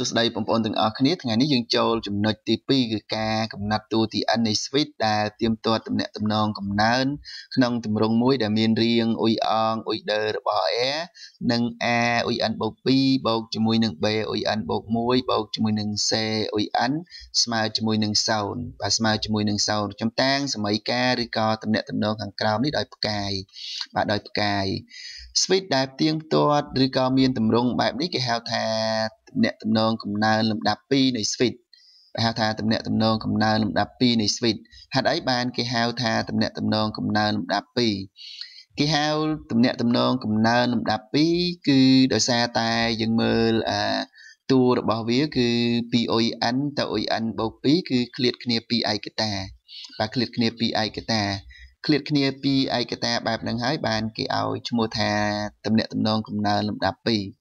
សួស្តីបងប្អូនទាំងអស់គ្នាថ្ងៃនេះយើងចូលចំណុចទី2គឺការកំណត់តួទី n នៃ switch ដែលទៀមទាត់ទំនាក់ទំនងកំណើនក្នុងទម្រង់មួយដែលមានរាងអ៊ុយអងអ៊ុយដឺរបស់ a និង a អ៊ុយ n បូក2បូកជាមួយនឹង b អ៊ុយ n បូក1បូកជាមួយនឹង c អ៊ុយ n ស្មើជាមួយនឹង0បាទស្មើជាមួយនឹង0ចំតាំងសមីការឬក៏ទំនាក់ទំនងខាងក្រោមនេះដោយផ្កាយបាទដោយផ្កាយ switch ដែលទៀងទាត់ឬក៏មានទម្រង់បែបនេះគេហៅថាទំនាក់ទំនងកំណើនលំដាប់2នៃ switch គេហៅថាទំនាក់ទំនងកំណើនលំដាប់2នៃ switch ហេតុអីបានគេហៅថាទំនាក់ទំនងកំណើនលំដាប់2គេហៅទំនាក់ទំនងកំណើនលំដាប់2គឺដោយសារតែយើងមើលតួរបស់វាគឺពី ON ទៅ ON បូក2គឺឃ្លាតគ្នា2ឯកតាបាទឃ្លាតគ្នា2ឯកតាឃ្លាតគ្នាពីឯកតាបែបហ្នឹងហើយបានគេឲ្យឈ្មោះថាទំនាក់ទំនងកំណើនលំដាប់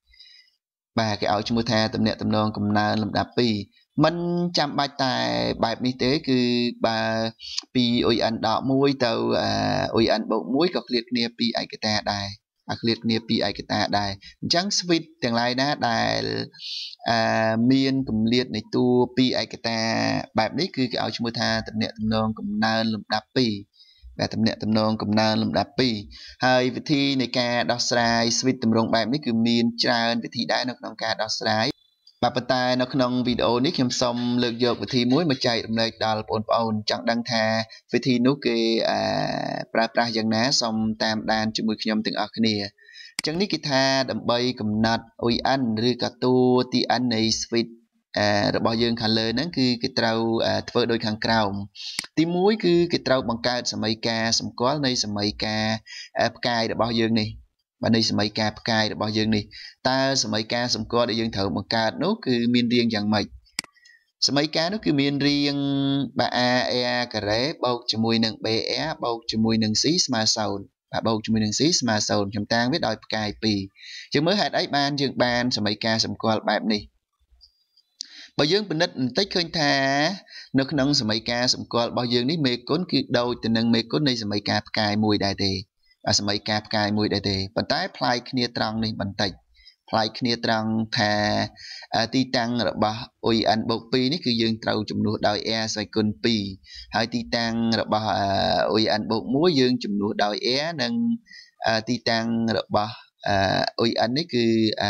2បាទគេឲ្យឈ្មោះថាទំនាក់ទំនងកំណើនលំដាប់2មិនចាំបាច់តែបែបនេះទេគឺបើពី ON ដក1ទៅON បូក1ក៏ឃ្លាតគ្នាពីឯកតាដែរឃ្លាតគ្នាពីឯកតាដែរអញ្ចឹង switch ទាំងឡាយណាដែលមានគម្លាតនៃតួពីឯកតាបែបនេះគឺគេឲ្យឈ្មោះថាទំនាក់ទំនងកំណើនលំដាប់2បាទទំនាក់ទំនងកំណើនលំដាប់2ហើយវិធីនៃការដោះស្រាយ switch ទម្រង់បែបនេះគឺមានច្រើនវិធីដែរនៅក្នុងការដោះស្រាយបាទប៉ុន្តែនៅក្នុងវីដេអូនេះខ្ញុំសូមលើកយកវិធីមួយមកចែករំលែកដល់បងប្អូនចង់ដឹងថាវិធីនោះគេប្រើប្រាស់យ៉ាងណាសូមតាមដានជាមួយខ្ញុំទាំងអស់គ្នាអញ្ចឹងនេះគេថាដើម្បីកំណត់ ON ឬក៏តួទី n នៃ switch របស់យើងខាងលើហ្នឹងគឺគេត្រូវធ្វើដូចខាងក្រោមទី1គឺគេត្រូវបង្កើតសមីការសម្គាល់នៃសមីការផ្កាយរបស់យើងនេះបាទនៃសមីការផ្កាយរបស់យើងនេះតើសមីការសម្គាល់ដែលយើងត្រូវបង្កើតនោះគឺមានរាងយ៉ាងម៉េចសមីការនោះគឺមានរាងបាទ AR ការ៉េបូកជាមួយនឹង BR បូកជាមួយនឹង C ស្មើ0បាទបូកជាមួយនឹង C ស្មើ0ខ្ញុំតាំងវាដោយផ្កាយ2យើងមើលហេតុអីបានយើងបានសមីការសម្គាល់បែបនេះបើយើងពិនិត្យបន្តិចឃើញថានៅក្នុងសមីការសម្គាល់របស់យើងនេះមេគុណគឺដូចទៅនឹងមេគុណនៃសមីការផ្កាយមួយដែរទេបាទសមីការផ្កាយមួយដែរទេប៉ុន្តែប្លែកគ្នាត្រង់នេះបន្តិចប្លែកគ្នាត្រង់ថាទីតាំងរបស់ ON បូក2នេះគឺយើងត្រូវជំនួសដោយ R ស្វ័យគុណ2ហើយទីតាំងរបស់ ON បូក1យើងជំនួសដោយ R និងទីតាំងរបស់ ON នេះគឺ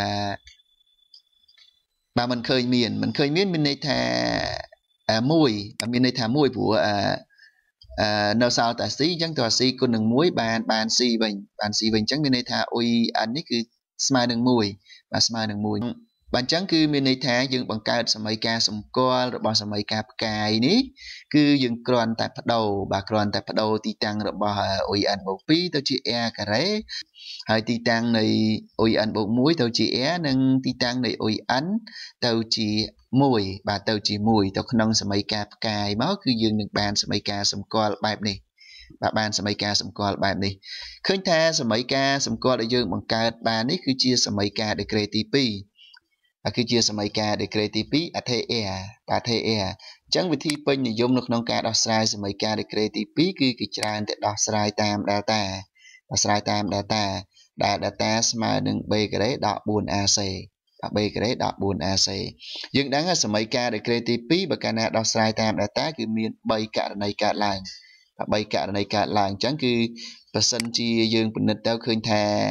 បាទមិនឃើញមានមានន័យថា1មានន័យថា1ព្រោះនៅសល់តែ C អញ្ចឹងតើ C គុណនឹង1បាន C វិញអញ្ចឹងមានន័យថា ON នេះគឺស្មើនឹង1បាទស្មើនឹង1បាទអញ្ចឹងគឺមានន័យថាយើងបង្កើតសមីការសម្គាល់របស់សមីការផ្កាយនេះគឺយើងគ្រាន់តែបដូរទីតាំងរបស់ ON បូក2ទៅជា R ការ៉េហើយទីតាំងនៃ ON បូក1ទៅជា R និងទីតាំងនៃ ON ទៅជា1បាទទៅជា1ទៅក្នុងសមីការផ្កាយមកគឺយើងនឹងបានសមីការសម្គាល់បែបនេះបាទបានសមីការសម្គាល់បែបនេះឃើញថាសមីការសម្គាល់ដែលយើងបង្កើតបាននេះគឺជាសមីការ degree ទី2គឺជាសមីការ degree ទី2 ATR បាទ ATR អញ្ចឹងវិធីពេញនិយមនៅក្នុងការដោះស្រាយសមីការ degree ទី2គឺគេច្រើនតែដោះស្រាយតាម delta ដោះស្រាយតាម delta ដែល delta ស្មើនឹង b ការ៉េដក 4ac b ការ៉េដក 4ac យើងដឹងថាសមីការ degree ទី2បើកាលណាដោះស្រាយតាម delta គឺមាន3ករណីកើតឡើង3ករណីកើតឡើងអញ្ចឹងគឺបើសិនជាយើងពិនិត្យទៅឃើញ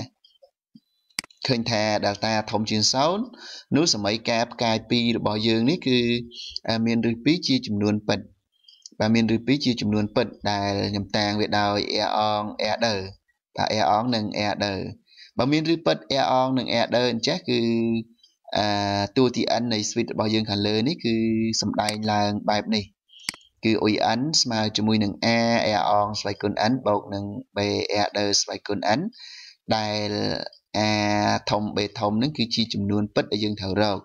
ថា delta ធំជាង0នោះសមីការផ្កាយ2របស់យើងនេះគឺមានឫស2ជាចំនួនពិតបាទមានឫស2ជាចំនួនពិតដែលខ្ញុំតាំងវាដោយ r អង r ដឺបាទ r អងនិង r ដឺបើមានឫសពិត r អងនិង r ដឺអញ្ចេះគឺតួទី n នៃ switch របស់យើងខាងលើនេះគឺសម្ដែងឡើងបែបនេះគឺ ON ស្មើជាមួយនឹង R អងស្វ័យគុណ n បូកនឹង B R ដឺស្វ័យគុណ n ដែល R ធំ B ធំនឹងគឺជាចំនួនពិតដែលយើងត្រូវរក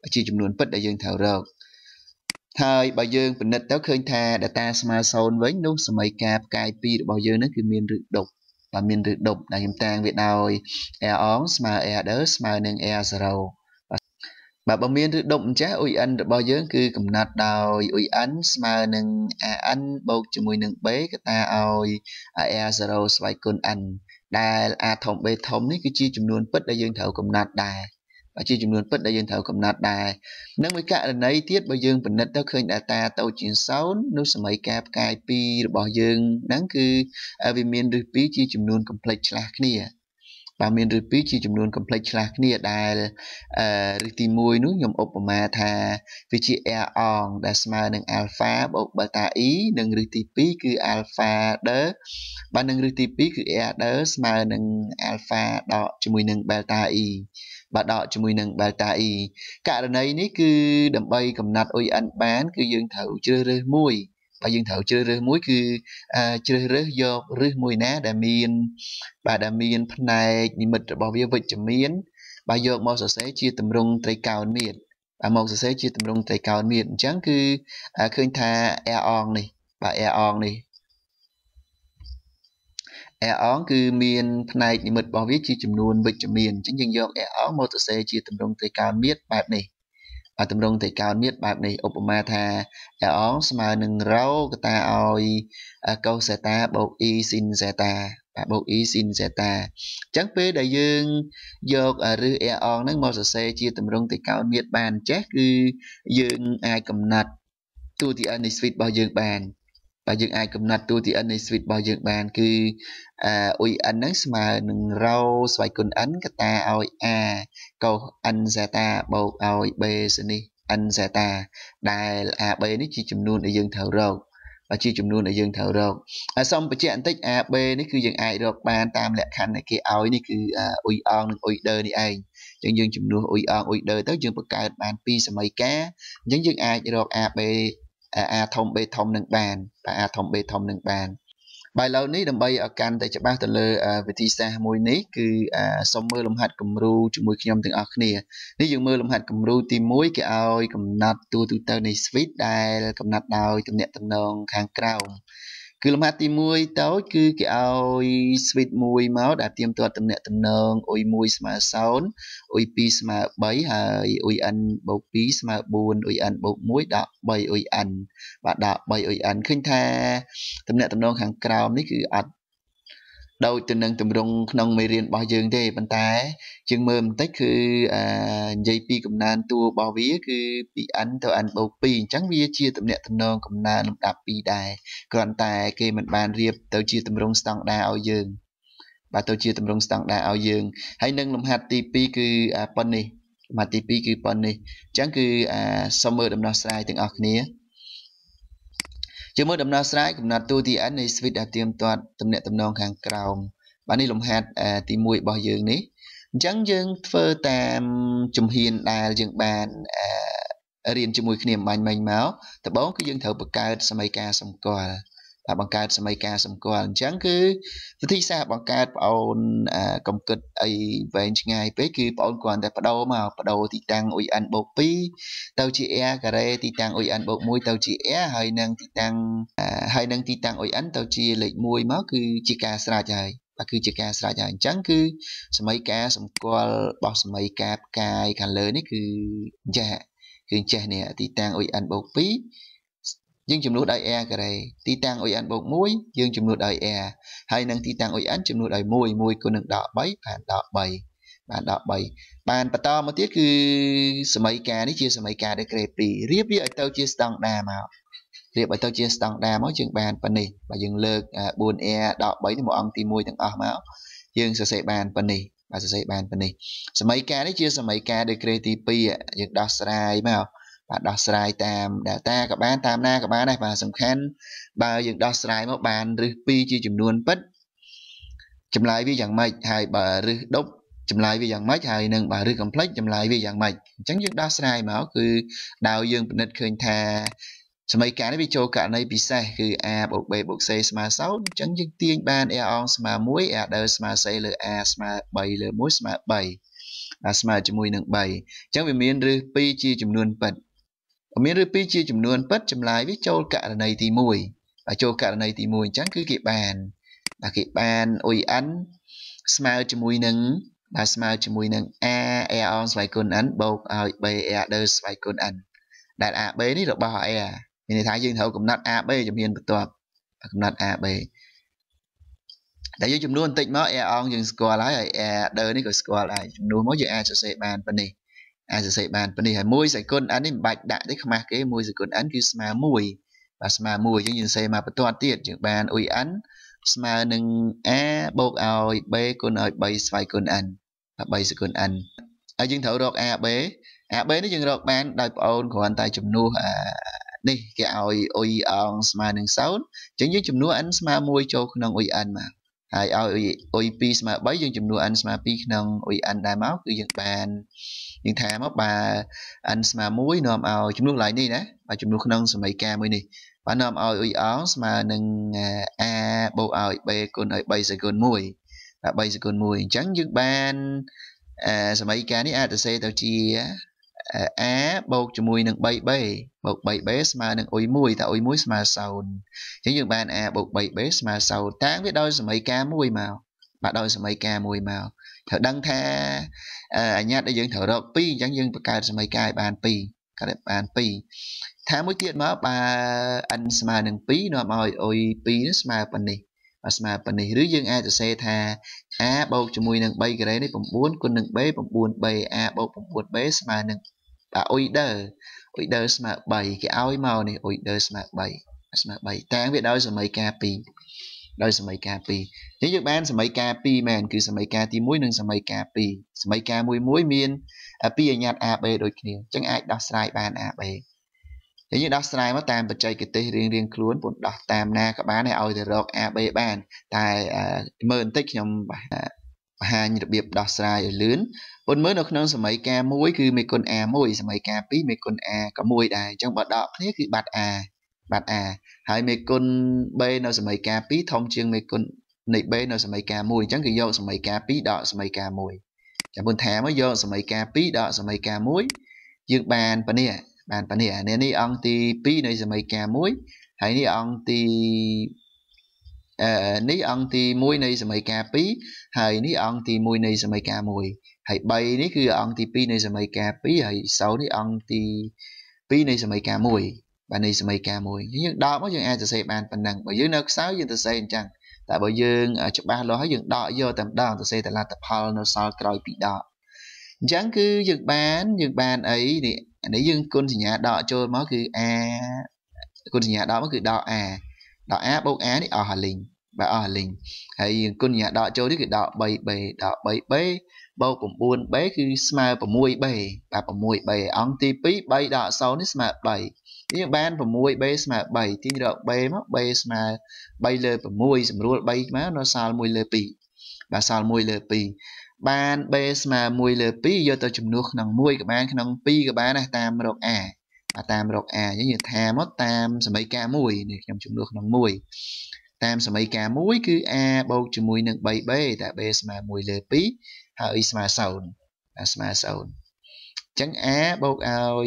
ហើយបើយើងពិនិត្យទៅឃើញថា data ស្មើ0វិញនោះសមីការផ្កាយ2របស់យើងនឹងគឺមានឫសដប់បាទមានឫសដប់ដែលខ្ញុំតាំងវាដោយ R អងស្មើ R ដឺស្មើនឹង R0បាទបើមានឫសដប់អញ្ចេះ ON របស់យើងគឺកំណត់ដោយ ON ស្មើនឹង AN បូកជាមួយនឹង B កតាឲ្យ R0 ស្វ័យគុណ n ដែល A ធំ B ធំនេះគឺជាចំនួនពិតដែលយើងត្រូវកំណត់ដែរ và chiaចំនួនពិតដែលយើងត្រូវកំណត់ដែរនឹងមួយករណីទៀតបើយើងពិនិត្យទៅឃើញ data ទៅជា0នោះសម័យកាលផ្កាយ2របស់យើងហ្នឹងគឺវាមានឫស2ជាចំនួន complex ឆ្លាស់គ្នាបាទមានឫស2ជាចំនួន complex ឆ្លាស់គ្នាដែលឫសទី1នោះខ្ញុំឧបមាថាវាជា air on ដែលស្មើនឹង alpha បូក beta e និងឫសទី2គឺ alpha ដឺបាទនឹងឫសទី2គឺ air ដឺស្មើនឹង alpha ដកជាមួយនឹង beta e បាទដកជាមួយនឹង beta e ករណីនេះគឺដើម្បីកំណត់ ON បានគឺយើងត្រូវជ្រើសរើសមួយបើយើងត្រូវជ្រើសរើសមួយគឺជ្រើសរើសយកឫសមួយណាដែលមានផ្នែកនិមិត្តរបស់វាវិជ្ជមានបាទយកមកសរសេរជាទម្រង់ត្រីកោណមាត្រមកសរសេរជាទម្រង់ត្រីកោណមាត្រអញ្ចឹងគឺឃើញថា air on នេះបាទ air on នេះ air on គឺមានផ្នែកនិមិត្តរបស់វាជាចំនួនវិជ្ជមានអញ្ចឹងយើងយក air on មកសរសេរជាទម្រង់ត្រីកោណមាត្របែបនេះទម្រង់ត្រីកោណមាត្របែបនេះឧបមាថា air on ស្មើនឹង rho កតាឲ្យ cos zeta បូក e sin zeta បាទបូក e sin zeta អញ្ចឹងពេលដែលយើងយកឫស air on ហ្នឹងមកសរសេរជាទម្រង់ត្រីកោណមាត្របានចេះគឺយើងអាចកំណត់តួទី n នៃ switch របស់យើងបានបាទយើងអាចកំណត់តួទី n នៃ switch របស់យើងបានគឺអ៊ុយ n ហ្នឹងស្មើនឹង rho ស្វ័យគុណ n កតាឲ្យ a cos n zeta បូកឲ្យ b សនេះ n zeta ដែល ab នេះជាចំនួនដែលយើងត្រូវរកជាចំនួនដែលយើងត្រូវរកសូមបញ្ជាក់បន្តិច AB នេះគឺយើងអាចរកបានតាមលក្ខខណ្ឌដែលគេឲ្យនេះគឺអ៊ុយអងនិងអ៊ុយដឺនេះឯងអញ្ចឹងយើងជំនួសអ៊ុយអងអ៊ុយដឺទៅយើងបង្កើតបានពីរសម័យកាលអញ្ចឹងយើងអាចរក AB A ធំ B ធំនឹងបានបាទ A ធំ B ធំនឹងបានបាទឥឡូវនេះដើម្បីឲ្យកាន់តែច្បាស់ទៅលើវិធីសាស្ត្រមួយនេះគឺសូមមើលលំហាត់គំរូជាមួយខ្ញុំទាំងអស់គ្នានេះយើងមើលលំហាត់គំរូទី1គេឲ្យកំណត់តួទូទៅនៃ switch ដែលកំណត់ដោយទំនាក់ទំនងខាងក្រោមគឺលំហាត់ទី1តូចគឺគេឲ្យ switch មួយមកដែលទៀមទាត់ទំនាក់ទំនងអ៊ុយ1ស្មើ0អ៊ុយ2ស្មើ3ហើយអ៊ុយ n បូក2ស្មើ4អ៊ុយ n បូក1ដក3អ៊ុយ n បាទដក3អ៊ុយ n ឃើញថាទំនាក់ទំនងខាងក្រោមនេះគឺអត់ដូចទៅនឹងទម្រង់ក្នុងមេរៀនរបស់យើងទេប៉ុន្តែយើងមើលបន្តិចគឺនិយាយពីកំណើនតួរបស់វាគឺពី n ទៅ n បូក2អញ្ចឹងវាជាទំនាក់ទំនងកំណើនលំដាប់2ដែរគ្រាន់តែគេមិនបានរៀបទៅជាទម្រង់ស្តង់ដារឲ្យយើងបាទទៅជាទម្រង់ស្តង់ដារឲ្យយើងហើយនឹងលំហាត់ទី2គឺប៉ុណ្នេះលំហាត់ទី2គឺប៉ុណ្នេះអញ្ចឹងគឺសូមមើលដំណោះស្រាយទាំងអស់គ្នាជាមួយដំណោះស្រាយកំណត់តួទី n នៃ switch ដែលទៀមទាត់ទំនាក់ទំនងខាងក្រោមបាទនេះលំហាត់ទី1របស់យើងនេះអញ្ចឹងយើងធ្វើតាមជំហានដែលយើងបានរៀនជាមួយគ្នាអំបញ្ញមិញមកដំបូងគឺយើងត្រូវបង្កើតសមីការសម្គាល់បង្កើតសមីការសម្គាល់អញ្ចឹងគឺវិធីសាស្ត្របង្កើតប្អូនកំគិតអីវែងឆ្ងាយពេកគឺប្អូនគ្រាន់តែបដូរទីតាំងអ៊ុយ n បូក2ទៅជា r ការ៉េទីតាំងអ៊ុយ n បូក1ទៅជា r ហើយនឹងទីតាំងអ៊ុយ n ទៅជាលេខ1មកគឺជាការស្រេចហើយគឺជាការស្រេចហើយអញ្ចឹងគឺសមីការសម្គាល់របស់សមីការផ្កាយខាងលើនេះគឺចេះនេះទីតាំងអ៊ុយ n បូក2យើងចំនួនដោយ r ការ៉េទីតាំងអ៊ុយ n បូក1យើងចំនួនដោយ r ហើយនឹងទីតាំងអ៊ុយ n ចំនួនដោយ1គុណនឹងដក3បានដក3បានបន្តមកទៀតគឺសមីការនេះជាសមីការដឺក្រេ2រៀបវាឲ្យទៅជាស្តង់ដារមកយើងបានប៉ុណ្នេះបើយើងលើក 4r ដក3ទៅមកអង្គទី1ទាំងអស់មកយើងសរសេរបានប៉ុណ្នេះសមីការនេះជាសមីការដឺក្រេទី2យើងដោះស្រាយមកដោះស្រាយតាម delta ក៏បានតាមណាក៏បានដែរបាទសំខាន់បើយើងដោះស្រាយមកបានឫស2ជាចំនួនពិតចម្លើយវាយ៉ាងម៉េចហើយបើឫសដប់ចម្លើយវាយ៉ាងម៉េចហើយនឹងបើឫស complex ចម្លើយវាយ៉ាងម៉េចអញ្ចឹងយើងដោះស្រាយមកគឺដោយយើងពិនិត្យឃើញថាសមីការនេះវាចូលករណីពិសេសគឺ a បូក b បូក c ស្មើ0អញ្ចឹងយើងទាញបាន a អងស្មើ1 a ដឺស្មើ c លើ a ស្មើ3លើ1ស្មើ3ស្មើជាមួយនឹង3អញ្ចឹងវាមានឫស2ជាចំនួនពិតមានឬ2ជាចំនួនពិតចម្លើយវាចូលករណីទី1ចូលករណីទី1អញ្ចឹងគឺគេបានអ៊ុយ n ស្មើជាមួយនឹងa r អងស្វ័យគុណ n បូកឲ្យ b r ដឺស្វ័យគុណ n ដែល ab នេះរបស់ r មានន័យថាយើងត្រូវកំណត់ ab ជំហានបន្ទាប់កំណត់ ab តែយើងចំនួនបន្តិចមក r អងយើងស្គាល់ហើយ r ដឺនេះក៏ស្គាល់ដែរចំនួនមកយើងអាចសរសេរបានប៉ុណ្នេះ ai sẽ bàn vấn đề môi sẽ con ăn đến bạch đại đấy mà cái môi sẽ con ăn cứ mà mùi và mà mùi chứ nhìn xem mà bắt toàn tiết chừng bàn ui ăn mà nâng a bốc ao b con ơi bay xoay con ăn và bay sẽ con ăn ở dương thấu đọc a b nó dương đọc bán đại ôn của anh ta chùm nu đi cái ao ui on mà nâng sáu chẳng như chùm nu ăn mà môi cho nông ui ăn mà hai ao ui pi mà bấy dương chùm nu ăn mà pi nông ui ăn đại máu cứ dương bàn nhưng thà mất bà anh mà muối nôm ao chúng nước lại đi nè bà chúng nước nâng sợi mày ca mới đi bà nôm ao uy áo mà nâng a bộ ao b con ở bay sẽ con mùi và bay sẽ con mùi trắng dương ban sợi mày ca ní a từ c tao chi á bộ cho mùi nâng bay bay bộ bay bé mà nâng uy mùi tạo uy muối mà sầu trắng dương ban a bộ bay bé mà sầu tán biết đôi sợi mày ca mùi màu bà đôi sợi mày ca mùi màu thợ đăng tha anh nhát đã dựng thợ đó pi chẳng dừng cả mấy cái bàn pi cả đẹp bàn pi thả mỗi tiết mà bà anh mà đừng pi nó mà ôi pi nó mà phần này rưỡi dương ai từ xe tha a bầu cho mùi nâng bay cái đấy bằng bốn con nâng bé bằng buồn bay a bầu bằng buồn bé mà nâng bà ôi đơ mà bảy cái áo màu này ôi đơ mà bảy táng biết đâu rồi mấy ca pi đôiสมัยกาปีนี่จากบ้านสมัยกาปีแมนคือสมัยกาที่มุ้ยหนึ่งสมัยกาปีสมัยกามุ้ยมุ้ยมีนปีญาติอาเบโดยเนียจังไอ้ดักสไลบ้านอาเบอย่างนี้ดักสไลมาตามปัจจัยกิจเรียงเรียงคล้วนผลดักตามนากับบ้านให้เอาแต่รอกอาเบบ้านแต่เมื่อติ๊กยมหาระเบียบดักสไลลื่นบนเมื่อเราขนมสมัยกามุ้ยคือมีคนอามุ้ยสมัยกาปีมีคนอากับมุ้ยได้จังบัดดอกนี่คือบัดอาhai mấy con b nó sẽ mấy cá pí thông chương mấy con này b nó sẽ mấy cá mùi chẳng cứ vô sẽ mấy cá pí đỏ sẽ mấy cá mùi chẳng buồn thả mới vô sẽ mấy cá pí đỏ sẽ mấy cá muối dương bàn nè nên đi ăn thì pí này sẽ mấy cá muối hãy đi ăn thì muối này sẽ mấy cá pí hãy đi ăn thì muối này sẽ mấy cá mùi hãy bay ní cứ ăn thì pí này sẽ mấy cá pí hãy sáu đi ăn thì pí này sẽ mấy cá mùi bạn này sẽ mấy ca mùi nhưng đó mới dừng ai từ xe bàn phần năng bởi dương nước sáu dương từ xe chẳng tại bởi dương ở chỗ ba lối dương đỏ vô tầm đỏ từ xe tại là tập hall nó sao còi bị đỏ chẳng cứ dương bán ấy để dương con thì nhà đỏ cho nó cứ a con thì nhà đó mới cứ đỏ a bốc á đi ở hà linh và ở hà linh hay con nhà đỏ cho đi cứ đỏ bảy bê bầu cũng buồn bé cứ smile và mùi bề và mùi bề ông tí pí bay đỏ sau ní smile bày nhưng ban và mùi bê mà bảy thì đọc bê mất bê mà bay lơ và mùi sầm luôn bay má nó sao mùi lơ pì và sao mùi lơ pì ban bê mà mùi lơ pì giờ tao chụp nước nòng mùi các bạn nòng pi các bạn này tam đọc tam đọc giống như tham mất tam sầm mấy ca mùi này trong chụp nước nòng mùi tam sầm mấy ca mùi cứ a bầu chụp mùi nâng bay bê tại bê mà mùi lơ pì hơi mà sầu chẳng á bầu ao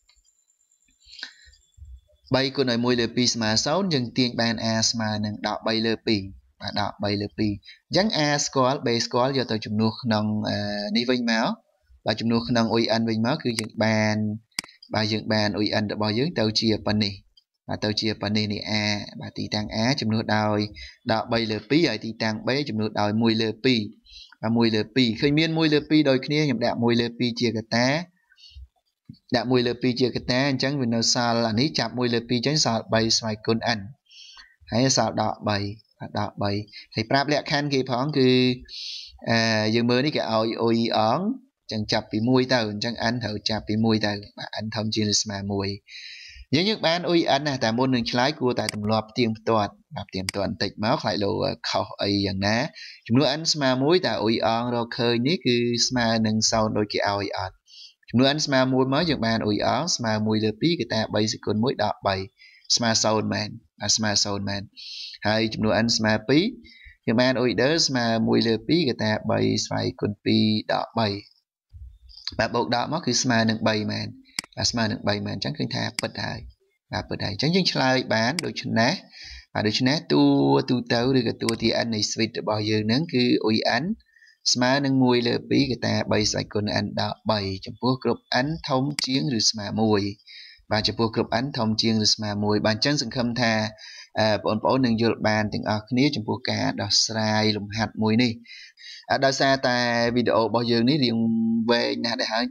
bay con này mùi lơ pi mà sáu nhưng tiền bàn a mà nâng đọ bay lơ pi và đọ bay lơ pi chẳng a squal b squal giờ tao chụp nuốt nòng đi vinh máu và chụp nuốt nòng uy anh vinh máu cứ dựng bàn uy anh đã bao dưỡng tao chia pani và tao chia pani này a và tỷ tăng á chụp nuốt đòi đọ bay lơ pi ở tỷ tăng bé chụp nuốt đòi mùi lơ pi và mùi lơ pi khơi miên mùi lơ pi đôi kia nhầm đạ mùi lơ pi chia cả tá đã mùi lơ pi chia cái té chẳng vì nó sao là ní chạm mùi lơ pi chẳng sao bay xoay con ăn hay sao đọ bay thì prap lẹ khan kia phóng cứ giờ mới đi cái oi ón chẳng chập bị mùi tàu chẳng ăn thử chập bị mùi tàu mà ăn thông chi là mùi nhớ những bạn oi ăn à tại môn đường lái của tại tầm lọp tiêm toàn tịch máu lại lộ khẩu ấyอย่างná chúng nó ăn mà mùi tại oi ón rồi khơi ní cứ mà nâng sau đôi cái oi ón nuôi anh sma mùi mới dựng bàn ủi áo sma mùi lơ pí người ta bay sự con mũi đỏ bay sma sound man hay chúng nuôi anh sma pí dựng bàn ủi đỡ sma mùi lơ pí người ta bay xoay con pí đỏ bay và bộ đỏ mấtคือ sma នឹង3 man và sma នឹង3 man ចឹងឃើញថាពិតហើយបាទពិតហើយចឹងយើងឆ្លើយបានដូច្នេះបាទដូច្នេះតួទៅឬក៏តួទី n នៃ switch របស់យើងហ្នឹងគឺ n ស្មើនឹង1លើ2កតា3ស្អែកគុណ n ដល់3ចំពោះគ្រប់ n ធំជាងឬស្មើ1បាទចំពោះគ្រប់ n ធំជាងឬស្មើ1បាទអញ្ចឹងសង្ឃឹមថាបងប្អូននឹងយល់បានទាំងអស់គ្នាចំពោះការដោះស្រាយលំហាត់មួយនេះដោយសារតែវីដេអូរបស់យើងនេះរៀងវែងណាស់ដែរហើយចឹង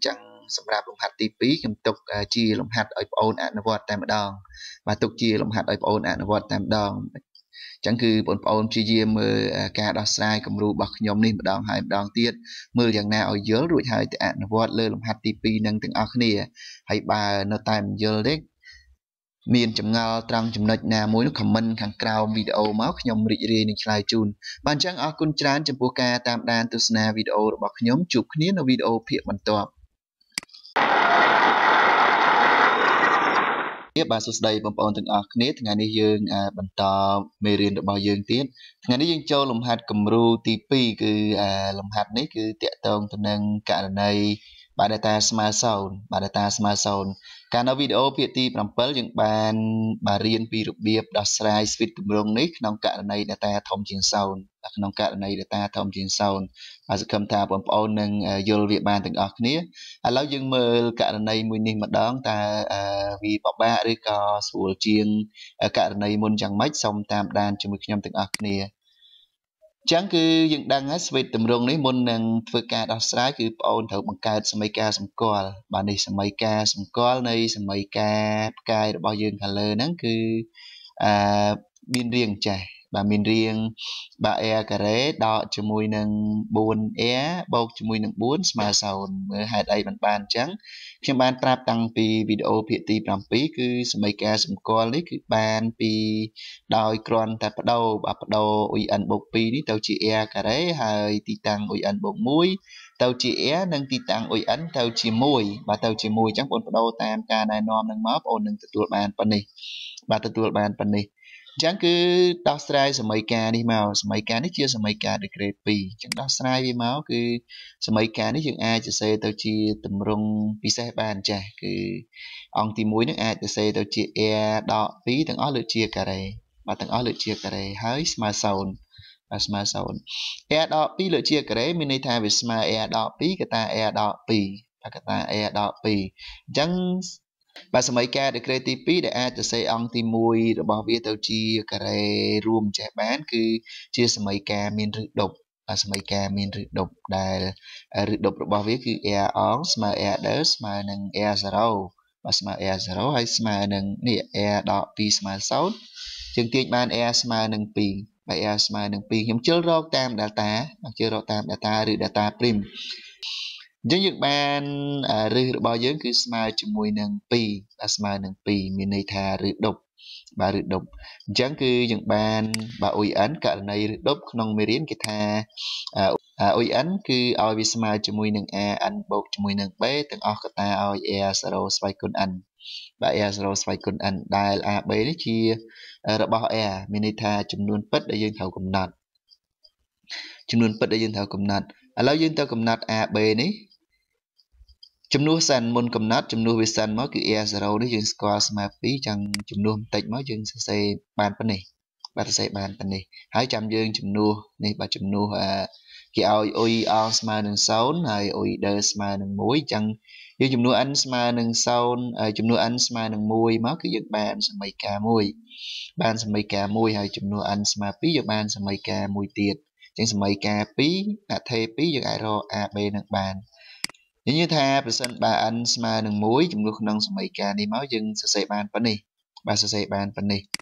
សម្រាប់លំហាត់ទី2ខ្ញុំទុកជាលំហាត់ឲ្យបងអូនអនុវត្តតែម្ដងបាទទុកជាលំហាត់ឲ្យបងអូនអនុវត្តតែម្ដងចឹងគឺបងប្អូនព្យាយាមមើលការដោះស្រាយគំរូរបស់ខ្ញុំនេះម្ដងហើយម្ដងទៀតមើលយ៉ាងណាឲ្យយល់រួចហើយទៅអនុវត្តលើលំហាត់ទី2នឹងទាំងអស់គ្នាហើយបើនៅតែមិនយល់ទេមានចម្ងល់ត្រង់ចំណុចណាមួយនោះ comment ខាងក្រោមវីដេអូមកខ្ញុំរីករាយនឹងឆ្លើយជូនបាទអញ្ចឹងអរគុណច្រើនចំពោះការតាមដានទស្សនាវីដេអូរបស់ខ្ញុំជួបគ្នានៅវីដេអូភាគបន្ទាប់បាទសួស្តីបងប្អូនទាំងអស់គ្នាថ្ងៃនេះយើងបន្តមេរៀនរបស់យើងទៀតថ្ងៃនេះយើងចូលលំហាត់គំរូទី2គឺលំហាត់នេះគឺតាក់ទងទៅនឹងករណីបាទ data ស្មើ0បាទ data ស្មើ0កាលនៅវីដេអូភាគទី7យើងបានរៀនពីរបៀបដោះស្រាយស្វីតទម្រង់នេះក្នុងករណី data ធំជាង0ក្នុងករណី data ធំជាង0ហើយសង្ឃឹមថាបងប្អូននឹងយល់វាបានទាំងអស់គ្នាឥឡូវយើងមើលករណីមួយនេះម្ដងតើវាពិបាកឬក៏ស្រួលជាងករណីមុនយ៉ាងម៉េចសូមតាមដានជាមួយខ្ញុំទាំងអស់គ្នាចឹងគឺយើងដឹងហើយស្វេតទម្រង់នេះមុននឹងធ្វើការដោះស្រាយគឺបងអូនត្រូវបង្កើតសមីការសម្គាល់បាទនេះសមីការសម្គាល់នៃសមីការផ្កាយរបស់យើងខាងលើហ្នឹងគឺមានរាងចេះបាទមានរាងបាទ a ការ៉េដកជាមួយនឹង 4a បូកជាមួយនឹង4ស្មើ0មើលហេតុអីបានអញ្ចឹងខ្ញុំបានប្រាប់តាំងពីវីដេអូភាគទី7គឺសមីការសម្គាល់នេះគឺបានពីដោយគ្រាន់តែបដូរអ៊ុយ n បូក2នេះទៅជា a ការ៉េហើយទីតាំងអ៊ុយ n បូក1ទៅជា a និងទីតាំងអ៊ុយ n ទៅជា1បាទទៅជា1អញ្ចឹងបងប្អូនបដូរតាមការណែនាំនឹងមកបងប្អូននឹងទទួលបានប៉ុណ្នេះបាទទទួលបានប៉ុណ្នេះអញ្ចឹងគឺដោះស្រាយសមីការនេះមកសមីការនេះជាសមីការ degree 2អញ្ចឹងដោះស្រាយវាមកគឺសមីការនេះយើងអាចសរសេរទៅជាទម្រង់ពិសេសបានចាស់គឺអង្គទី1នឹងអាចសរសេរទៅជា a ដក2ទាំងអស់លើជាការ៉េបាទទាំងអស់លើជាការ៉េហើយស្មើ0បាទស្មើ0 a ដក2លើជាការ៉េមានន័យថាវាស្មើ a ដក2កតា a ដក2កតា a ដក2អញ្ចឹងបាទសមីការ degree ទី2ដែលអាចសរសេរអង្គទី1របស់វាទៅជាការ៉េរួមចេះបានគឺជាសមីការមានឫសដប់បាទសមីការមានឫសដប់ដែលឫសដប់របស់វាគឺ a អងស្មើ a ដើស្មើនឹង a 0បាទស្មើ a 0ហើយស្មើនឹងនេះ a ដក2ស្មើ0យើងទាញបាន a ស្មើនឹង2បាទ a ស្មើនឹង2ខ្ញុំជិលរកតាម data ជិលរកតាម data ឬ data prim អញ្ចឹងយើងបានឫសរបស់យើងគឺស្មើជាមួយនឹង2បាទស្មើនឹង2មានន័យថាឫសដប់បាទឫសដប់អញ្ចឹងគឺយើងបានបាទអ៊ុយ n ករណីឫសដប់ក្នុងមេរៀនគេថាអ៊ុយ n គឺឲ្យវាស្មើជាមួយនឹង a n បូកជាមួយនឹង b ទាំងអស់កតាឲ្យ a 0ស្វ័យគុណ n បាទ a 0ស្វ័យគុណ n ដែល a b នេះជារបស់ a មានន័យថាចំនួនពិតដែលយើងត្រូវកំណត់ចំនួនពិតដែលយើងត្រូវកំណត់ឥឡូវយើងទៅកំណត់ a b នេះចំនួនសិនមុនកំណត់ចំនួនវាសិនមកគឺ a 0នេះយើងស្គាល់ស្មើ2ចឹងចំនួនបន្តិចមកយើងសរសេរបានប៉ុណ្នេះបាទសរសេរបានប៉ុណ្នេះហើយចាំយើងចំនួននេះបាទចំនួនគេឲ្យអ៊ុយអងស្មើនឹង0ហើយអ៊ុយដើស្មើនឹង1អញ្ចឹងយើងចំនួន n ស្មើនឹង0ចំនួន n ស្មើនឹង1មកគឺយើងបានសមីការ1បានសមីការ1ហើយចំនួន n ស្មើ2យើងបានសមីការ1ទៀតអញ្ចឹងសមីការ2អថេ2យើងអាចរក ab នឹងបាននិយាយថាប្រសិនបើ n ស្មើនឹង1ចំនួនក្នុងសមីការនេះមកយើងសរសេរបានប៉ុណ្នេះបាទសរសេរបានប៉ុណ្នេះ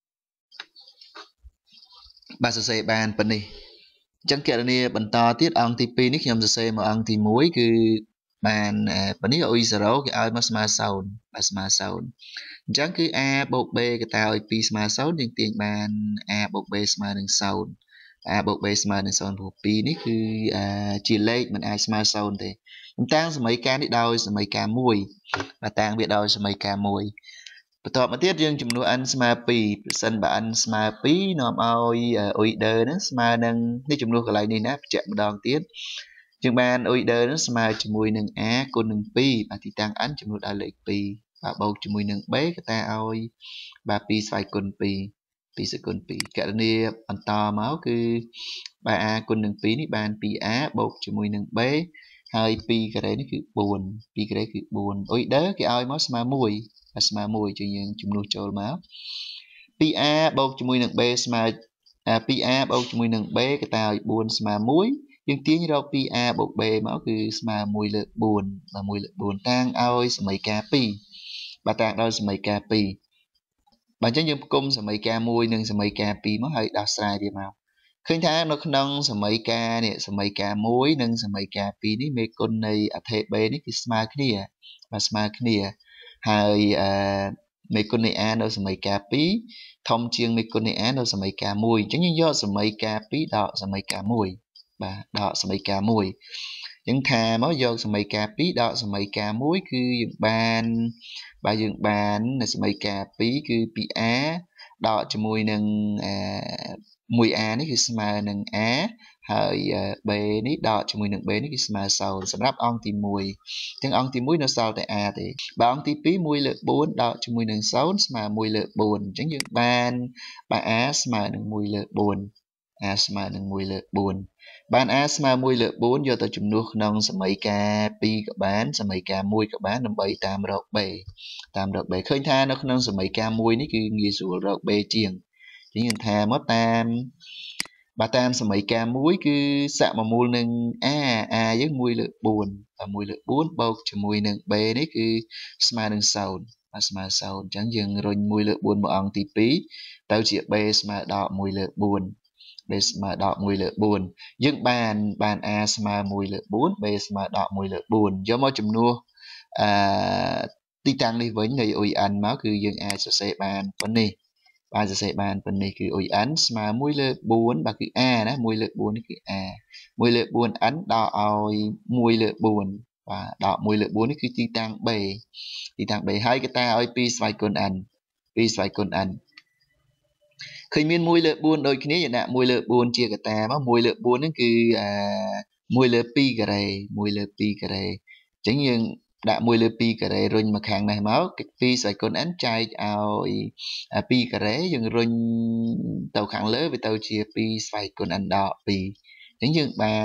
បាទសរសេរបានប៉ុណ្នេះអញ្ចឹងគណនាបន្តទៀតអង្គទី2នេះខ្ញុំសរសេរមកអង្គទី1គឺបានប៉ុណ្នេះអ៊ុយ0គេឲ្យមកស្មើ0បាទស្មើ0អញ្ចឹងគឺ a បូក b កតាឲ្យ2ស្មើ0យើងទាញបាន a បូក b ស្មើនឹង0 a បូក b ស្មើនឹង0ព្រោះ2នេះគឺជាលេខមិនអាចស្មើ0ទេខ្ញុំតាំងសមីការនេះដោយសមីការ1បាទតាំងវាដោយសមីការ1បន្ទាប់មកទៀតយើងចំនួន n ស្មើ2ប្រសិនបើ n ស្មើ2នាំឲ្យអ៊ុយដឺហ្នឹងស្មើនឹងនេះចំនួនកន្លែងនេះណាបញ្ជាក់ម្ដងទៀតយើងបានអ៊ុយដឺហ្នឹងស្មើជាមួយនឹង a គុណនឹង2បាទទីតាំង n ចំនួនដល់លេខ2បាទបូកជាមួយនឹង b កតាឲ្យបាទ2ស្វ័យគុណ2 2សេគុណ2ករណីបន្តមកគឺបាទ a គុណនឹង2នេះបាន 2a បូកជាមួយនឹង b ហើយ2ការ៉េនេះគឺ4 2ការ៉េគឺ4អ៊ុយដឺគេឲ្យមកស្មើ1បាទស្មើ1យើងជំនួសចូលមក 2a បូកជាមួយនឹង b ស្មើ 2a បូកជាមួយនឹង b កតាឲ្យ4ស្មើយើងទាញរកពី a បូក b មកគឺស្មើ1លើក4បាទ1លើក4តាំងឲ្យសមីការ2បាទតាំងដល់សមីការ2បាទអញ្ចឹងយើងផ្គុំសមីការ1និងសមីការ2មកហើយដោះស្រាយវាមកឃើញថានៅក្នុងសមីការនេះសមីការ1និងសមីការ2នេះមេគុណនៃអថេ b នេះគឺស្មើគ្នាបាទស្មើគ្នាហើយមេគុណនៃ a នៅសមីការ2ធំជាងមេគុណនៃ a នៅសមីការ1អញ្ចឹងយើងយកសមីការ2ដកសមីការ1បាទដកសមីការ1អញ្ចឹងថាមកយកសមីការ2ដកសមីការ1គឺយើងបានបាទយើងបានសមីការ2គឺពី a ដកជាមួយនឹង1a នេះគឺស្មើនឹង a ហើយ b នេះដកជាមួយនឹង b នេះគឺស្មើ0សម្រាប់អង្គទី1អញ្ចឹងអង្គទី1នៅសល់តែ a ទេបើអង្គទី2 1លើក4ដកជាមួយនឹង0ស្មើ1លើក4អញ្ចឹងយើងបានបាទ a ស្មើនឹង1លើក4 a ស្មើនឹង1លើក4បាន a ស្មើ1លើក4យកទៅជំនួសក្នុងសមីការ2ក៏បានសមីការ1ក៏បានដើម្បីតាមរក b ឃើញថានៅក្នុងសមីការ1នេះគឺងាយស្រួលរក b ជាងជាងថាមកតាមសមីការ1គឺស័ក្តិមកមូលនឹង a យើង1លើក4បាទ1លើក4បូកជាមួយនឹង b នេះគឺស្មើនឹង0បាទស្មើ0អញ្ចឹងយើងរុញ1លើក4មកអង្គទី2ទៅជា b ស្មើដល់1លើក4 b ស្មើដល់1លើក4យើងបាន a ស្មើ1លើក4 b ស្មើដល់1លើក4យកមកជំនួសទីតាំងនេះវិញនៃ UN មកគឺយើងអាចសរសេរបានប៉ុណ្នេះបាទសរសេរបានប៉ុណ្នេះគឺ UN ស្មើ1លើក4បាទគឺ a ណា1លើក4នេះគឺ a 1លើក 4n ដកឲ្យ1លើក4បាទដក1លើក4នេះគឺទីតាំង b ហើយកតាឲ្យ2ស្វ័យគុណ n 2ស្វ័យគុណ n ឃើញមាន1លើក4ដូចគ្នាយើងដាក់1លើក4ជាកតាមក1លើក4ហ្នឹងគឺ1លើ2ការ៉េ1លើ2ការ៉េអញ្ចឹងយើងដាក់1លើ2ការ៉េរុញមកខាងនេះមក2ស្វ័យគុណ n ចែកឲ្យ2ការ៉េយើងរុញទៅខាងលើវាទៅជា2ស្វ័យគុណ n ដក2អញ្ចឹងយើងបាន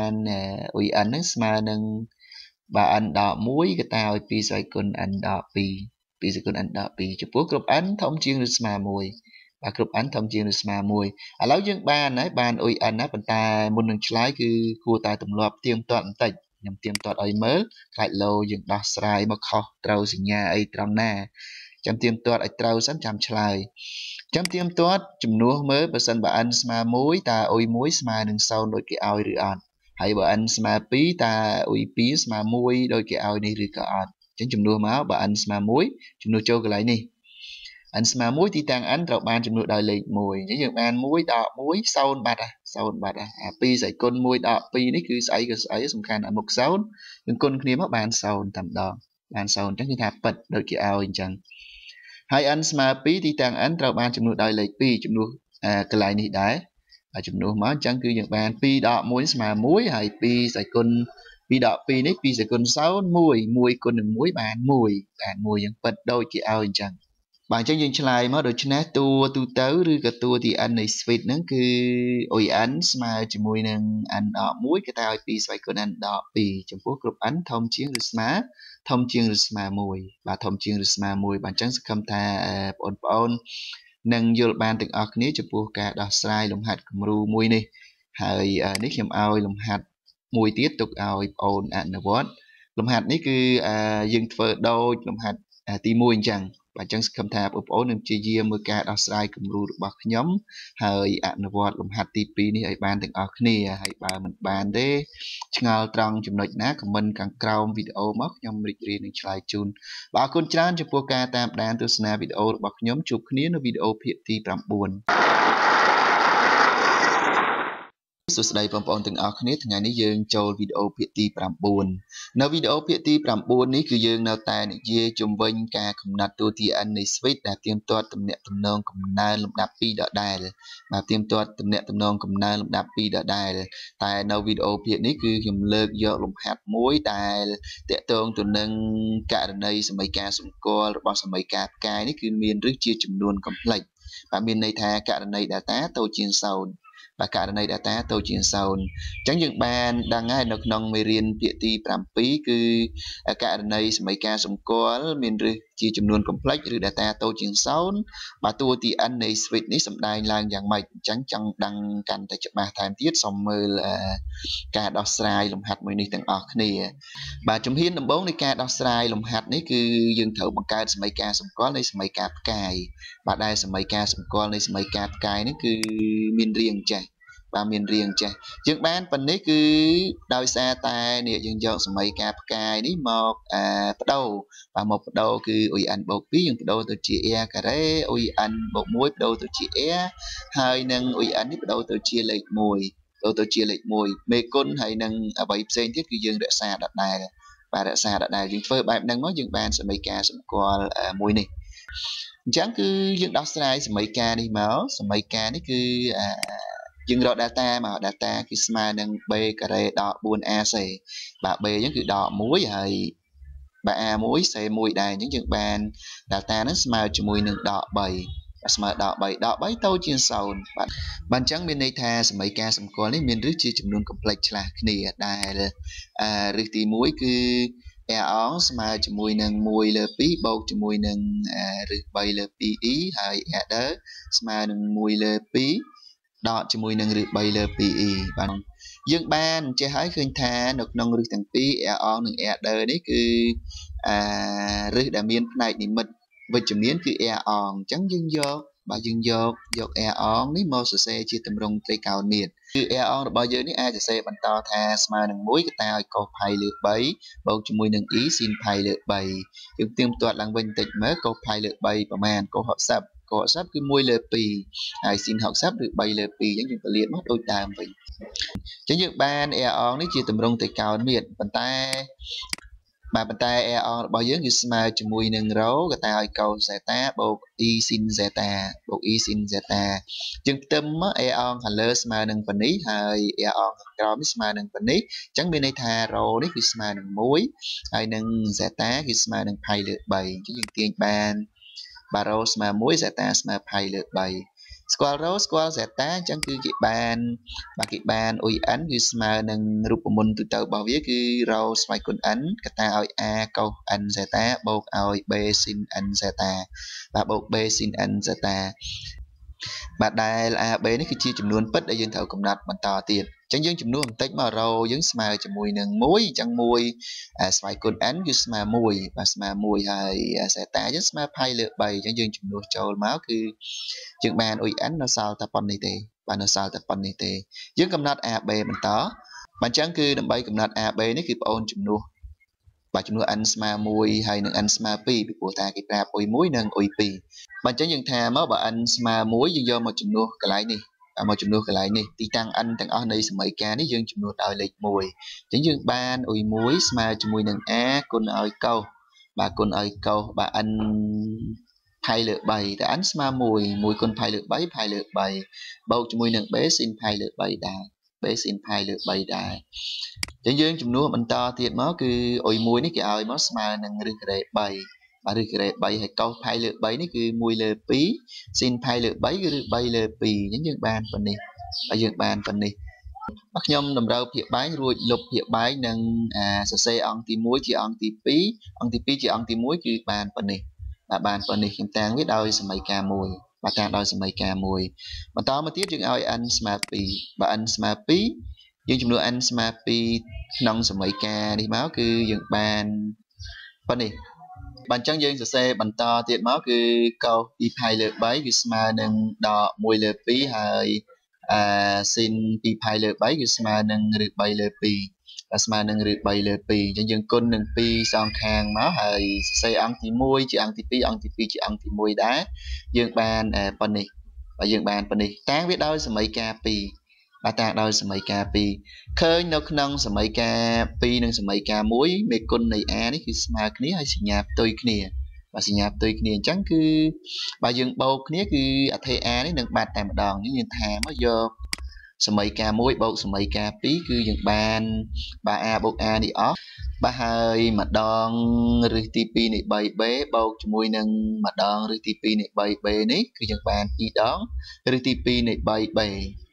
n ហ្នឹងស្មើនឹងបាទ n ដក1កតាឲ្យ2ស្វ័យគុណ n ដក2 2ស្វ័យគុណ n ដក2ចំពោះគ្រប់ n ធំជាងឬស្មើ1បាទគ្រប់ n ធំជាងឬស្មើ1ឥឡូវយើងបានហើយបាន n ណាប៉ុន្តែមុននឹងឆ្លើយគឺគួរតែទម្លាប់ទៀងទាត់បន្តិចខ្ញុំទៀងទាត់ឲ្យមើលខ្លាចលោយើងដោះស្រាយមកខុសត្រូវសញ្ញាអីត្រង់ណាចាំទៀងទាត់ឲ្យត្រូវសិនចាំឆ្លើយចាំទៀងទាត់ជំនួសមើលបើសិនបើ n ស្មើ1តើអ៊ុយ1ស្មើនឹង0ដូចគេឲ្យឬអត់ហើយបើ n ស្មើ2តើអ៊ុយ2ស្មើ1ដូចគេឲ្យនេះឬក៏អត់អញ្ចឹងជំនួសមកបើ n ស្មើ1ជំនួសចូលកន្លែងនេះ n ស្មើ1ទីតាំង n ត្រូវបានចំនួនដោយលេខ1អញ្ចឹងយើងបាន1ដក1 0បាត់0បាត់អា2ស្អីគុណ1ដក2នេះគឺស្អីក៏ស្អីសំខាន់អាមុខ0យើងគុណគ្នាមកបាន0តែម្ដងបាន0អញ្ចឹងគឺថាប៉ិតដូចគេឲ្យអញ្ចឹងហើយ n ស្មើ2ទីតាំង n ត្រូវបានចំនួនដោយលេខ2ចំនួនកន្លែងនេះដែរហើយចំនួនមកអញ្ចឹងគឺយើងបាន2ដក1ស្មើ1ហើយ2ស្អីគុណ2ដក2នេះ2ស្អីគុណ0 1 1គុណនឹង1បាន1យើងប៉ិតដូចគេឲ្យអញ្ចឹងបាទអញ្ចឹងយើងឆ្លើយមកដូច្នេះតួទូទៅឬក៏តួទី n នៃ switch ហ្នឹងគឺ ON ស្មើជាមួយនឹង n ដក1គេតែឲ្យ2ស្វ័យគុណ n ដក2ចំពោះគ្រប់ n ធំជាងឬស្មើធំជាងឬស្មើ1បាទធំជាងឬស្មើ1បាទអញ្ចឹងសង្ឃឹមថាបងប្អូននឹងយល់បានទាំងអស់គ្នាចំពោះការដោះស្រាយលំហាត់គំរូមួយនេះហើយនេះខ្ញុំឲ្យលំហាត់មួយទៀតទុកឲ្យបងប្អូនអនុវត្តលំហាត់នេះគឺយើងធ្វើដូចលំហាត់ទី1អញ្ចឹងបាទអញ្ចឹងសង្ឃឹមថាបងប្អូននឹងព្យាយាមមើលការដោះស្រាយគំរូរបស់ខ្ញុំហើយអនុវត្តលំហាត់ទី2នេះឲ្យបានទាំងអស់គ្នាហើយបើមិនបានទេឆ្ងល់ត្រង់ចំណុចណាខមមិនខាងក្រោមវីដេអូមកខ្ញុំរីករាយនឹងឆ្លើយជូនបាទអរគុណច្រើនចំពោះការតាមដានទស្សនាវីដេអូរបស់ខ្ញុំជួបគ្នានៅវីដេអូភាគទី9សួស្តីបងប្អូនទាំងអស់គ្នាថ្ងៃនេះយើងចូលវីដេអូភាគទី9នៅវីដេអូភាគទី9នេះគឺយើងនៅតែនិយាយជំវិញការកំណត់តួទី n នៃ switch ដែលទៀងទាត់ទំនាក់ទំនងកំណើនលំដាប់2ដដែលបាទទៀងទាត់ទំនាក់ទំនងកំណើនលំដាប់2ដដែលតែនៅវីដេអូភាគនេះគឺខ្ញុំលើកយកលំហាត់មួយដែលតាក់ទងទៅនឹងករណីសមីការសម្គាល់របស់សមីការផ្កាយនេះគឺមានឫសជាចំនួនកំ plex បាទមានន័យថាករណី delta តូចជាង0 và cả này data tôi chuyển sau chẳng những ban đang ngay nó nông mê riêng địa ti pram pí cứ cả này mấy ca sum có miền rư chỉ jumlah complex rư data tôi chuyển sau mà tôi thì anh này switch ní sầm đai lang dạng mày chẳng chẳng đăng canh tại chụp ba time tiết xong mơ là cả đọc sai lồng hạt mới đi từng ở này bà chúng hiến năm bốn đi ca đọc sai lồng hạt này cứ dừng thử bằng ca mấy ca sum có này mấy ca cài bà đây mấy ca sum có này mấy ca cài nó cứ miền riêng chạy và miền riêng chạy dương bán phần đấy cứ đôi xa tay nè dương dọn mấy ca cài đấy một bắt đầu và một bắt đầu cứ ui ăn bột bí dương bắt đầu từ chị e cả đấy ui ăn bột muối bắt đầu từ chị e hai nâng ui ăn bắt đầu từ chia lệch mùi đầu từ chia lệch mùi mê côn hay nâng ở bảy sen thiết cứ dương đã xa đặt này và đã xa đặt này dương phơi bạn đang nói dương bán sẽ mấy ca sẽ qua mùi này chẳng cứ dương đọc sai mấy ca đi máu mấy ca đấy cứ dương rõ data mà data cái smart nâng b cà rê đỏ buồn a xì bà b những cái đỏ muối hay bà a muối xì muối đài những chừng bàn data nó smart cho mùi nâng đỏ bầy smart đỏ bầy tâu trên sầu bạn chẳng bên đây tha mấy ca sầm có lấy miền rước chi chừng luôn complex là cái này đài là rước tí muối cứ áo smart cho mùi nâng mùi lơ pí bầu cho mùi nâng rước bầy lơ pí ý hay đó smart nâng mùi lơ pí đọ cho mùi nâng rực bay lờ pì bằng dương ban chơi hái khơi tha nực nông rực thằng pí on nâng đờ đấy cứ rực đã miên này thì mật với chữ miến cứ on trắng dương vô bà dương vô dọc on đấy mô sơ xe chia tầm rong tây cao miền cứ on bao giờ đấy ai xe bàn to tha smart nâng muối cái tao có phai lược bấy bầu cho mùi nâng ý xin phai lược bày dùng tiêm toạt lăng bên tịch mới có phai lược bày và màn có họ sập có sắp cái môi lờ pì ai xin học sắp được bay lờ pì giống như liền mất đôi tam vậy chứ như ban on đấy chia tầm rong từ cao đến miền bàn tay on bao giờ như smile cho mùi nâng rấu cái tay cầu giải tá bộ y xin giải ta bộ y xin giải ta chừng tâm on hành lơ smile nâng phần ý hay on cao với smile nâng phần ý chẳng bên đây thà rồi đấy khi smile nâng muối hay nâng giải tá khi smile nâng hay lượt bày chứ những tiền bàn bà rose mà muối giải ta mà phải lượt bày squall rose squall giải ta chẳng cứ kỵ ban ui ánh cứ mà nâng rụp môn từ từ bảo viết cứ rose phải con ánh cái ta oi a câu anh giải ta bột oi b xin anh giải ta và bột b xin anh giải ta bà đây là a b nó khi chia chùm luôn bất để dân thầu cùng đặt bằng to tiền chẳng dân chùm luôn tách mà rau dân smile cho mùi nâng muối chẳng mùi smile con ánh cứ smile mùi và smile mùi hay sẽ ta dân smile pay lựa bày chẳng dân chùm luôn trâu máu cứ chừng bàn ui ánh nó sao ta pon này tê và nó sao ta pon này tê dân cầm nát a b mình tó bạn chẳng cứ đâm bay cầm nát a b nó khi ôn chùm luôn bà chúng nó ăn smile mùi hay nâng ăn smile pi bị của ta cái rap ui muối nâng ui pi bạn chẳng dừng thà mới bà anh mà muối dương do một chùm nua cái lại đi một chùm nua cái lại đi tí tăng anh tăng ở đây mấy ca đấy dương chùm nua đòi lịch mùi chẳng dương ban ui muối mà chùm mùi nâng á con ơi câu bà con ơi câu bà anh thay lựa bày đã anh mà mùi con thay lựa bày bầu chùm mùi nâng bé xin thay lựa bày đà bé xin thay lựa bày đà chẳng dương chùm nua mình to thiệt nó cứ ui muối ní cái ơi mà nâng rực rệ bày bà được cái bay hay câu thay lựa bấy nó cứ mùi lờ pí xin thay lựa bấy cứ bay lờ pì những dương bàn phần này ở dương bàn phần này bắt nhom nằm đâu hiện bái rồi lục hiện bái nâng sờ xe ăn tí muối chỉ ăn tí pí chỉ ăn tí muối cứ bàn phần này và bàn phần này chúng ta biết đâu sẽ mấy ca mùi và ta đâu sẽ mấy ca mùi mà to mà tiếp chừng ơi ăn smart pí bà ăn smart pí nhưng chúng nó ăn smart pí nông sẽ mấy ca đi máu cứ dương bàn phần này bạn chẳng dân sẽ xe bằng to thiệt máu cứ câu đi phai lượt bấy cứ mà nâng đỏ mùi lượt phí hay xin đi phai lượt bấy cứ mà nâng rượt bay lượt phí và mà nâng rượt bay lượt phí chẳng dân côn nâng phí xong khang máu hay xe ăn thì mùi chỉ ăn thì phí chỉ ăn thì mùi đá dương bàn phần này và dương bàn phần này tán biết đâu sẽ mấy ca phí bà ta đôi sẽ mấy ca pi khơi nó nông sẽ mấy ca pi nâng sẽ mấy ca muối mê côn này á đấyคือ smart គ្នា hay សញ្ញាផ្ទុយគ្នាបើសញ្ញាផ្ទុយគ្នាអញ្ចឹងគឺបើយើងបូកគ្នាគឺអថេអានេះនឹងបាត់តែម្ដងយើងថាមកយកសមីការមួយបូកសមីការពីរគឺយើងបានបើ a បូក a នេះអស់បើហើយម្ដងរឹសទី2នៃ 3b បូកជាមួយនឹងម្ដងរឹសទី2នៃ 3b នេះគឺយើងបាន2ដងរឹសទី2នៃ 3b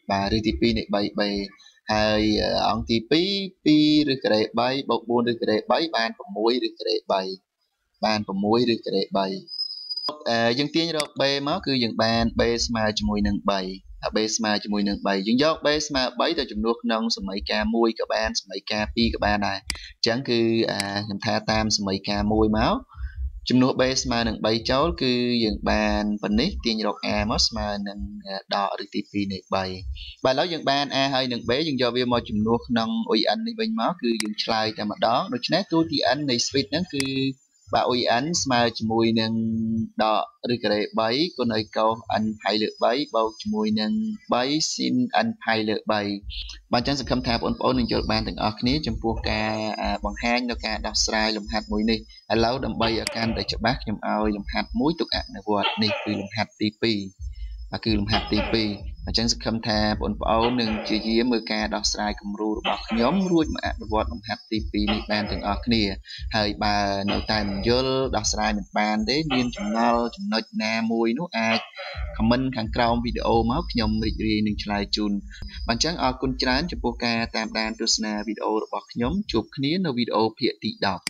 បាទឬទី2នៃ3 3ហើយអង្គទី2 2ឬការ៉េ3បូក4ឬការ៉េ3បាន6ឬការ៉េ3បាន6ឬការ៉េ3យើងទាញរក b មកគឺយើងបាន b ស្មើជាមួយនឹង3b ស្មើជាមួយនឹង3យើងយក b ស្មើ3ទៅចំនួនក្នុងសមីការ1ក៏បានសមីការ2ក៏បានដែរអញ្ចឹងគឺខ្ញុំថាតាមសមីការ1មកចំនួន b ស្មើនឹង3ចូលគឺយើងបានប៉ុណ្នេះទាញរក a មកស្មើនឹងដកឬទី2នៃ3បាទឥឡូវយើងបាន a ហើយនឹង b យើងយកវាមកចំនួនក្នុង un នេះវិញមកគឺយើងឆ្លើយតែម្ដងដូច្នេះតួទី n នៃ switch ហ្នឹងគឺបាទ un ស្មើជាមួយនឹងដកឬការ៉េ3គុណឲ្យកោស n ផាយលើ3បូកជាមួយនឹង3ស៊ីន n ផាយលើ3បាទអញ្ចឹងសង្ឃឹមថាបងប្អូននឹងយល់បានទាំងអស់គ្នាចំពោះការបង្ហាញនៅការដោះស្រាយលំហាត់មួយនេះឥឡូវដើម្បីឲ្យកាន់តែច្បាស់ខ្ញុំឲ្យលំហាត់មួយទុកអនុវត្តនេះគឺលំហាត់ទី2គឺលំហាត់ទី2អញ្ចឹងសង្ឃឹមថាបងប្អូននឹងព្យាយាមមើលការដោះស្រាយគំរូរបស់ខ្ញុំរួចមកអនុវត្តលំហាត់ទី2នេះបានទាំងអស់គ្នាហើយបើនៅតែមិនយល់ដោះស្រាយមិនបានទេមានចំណុចណាមួយនោះអាច comment ខាងក្រោមវីដេអូមកខ្ញុំរីករាយនឹងឆ្លើយជូនបាទអញ្ចឹងអរគុណច្រើនចំពោះការតាមដានទស្សនាវីដេអូរបស់ខ្ញុំជួបគ្នានៅវីដេអូភាគទី10